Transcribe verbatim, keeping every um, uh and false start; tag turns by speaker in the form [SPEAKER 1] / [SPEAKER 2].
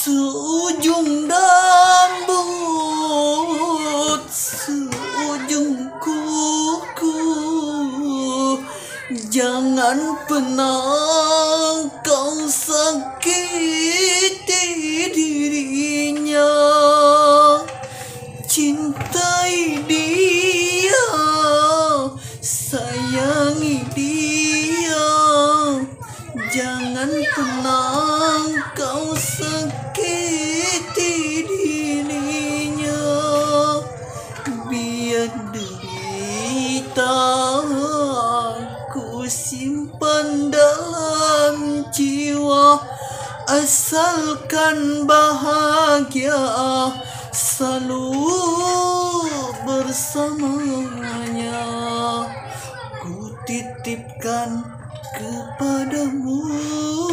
[SPEAKER 1] Seujung rambut, seujung kuku, jangan pernah kau sakiti dirinya. Cintai dia, sayangi dia, jangan pernah kau sakiti dirinya. Biar derita ku simpan dalam jiwa, asalkan bahagia selalu bersamanya. Ku titipkan kepadamu